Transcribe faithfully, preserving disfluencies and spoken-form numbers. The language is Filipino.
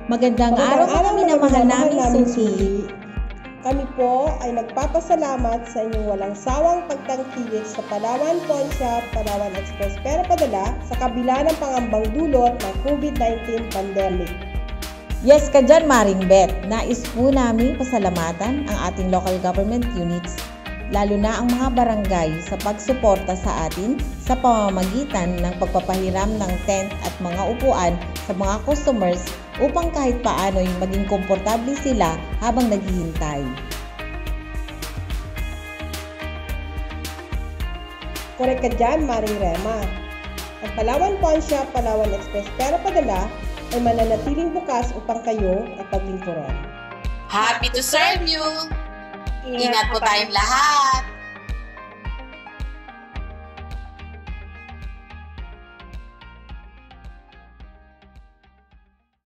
Magandang araw mga minamahal naming suki. Kami po ay nagpapasalamat sa inyong walang sawang pagtangkilik sa Palawan Pawn Shop, Palawan Express Pera Padala sa kabila ng pangambang dulot ng COVID nineteen pandemic. Yes ka dyan, Maring Bet. Nais po naming pasalamatan ang ating local government units, lalo na ang mga barangay sa pagsuporta sa atin sa pamamagitan ng pagpapahiram ng tent at mga upuan sa mga customers upang kahit paano ay maging komportable sila habang naghihintay. Korek ka dyan, Maring Rema. Ang Palawan Pawn Shop, Palawan Express Pera Padala ay mananatiling bukas upang kayo ay paglingkuran. Happy to serve you! Ingat po tayong lahat!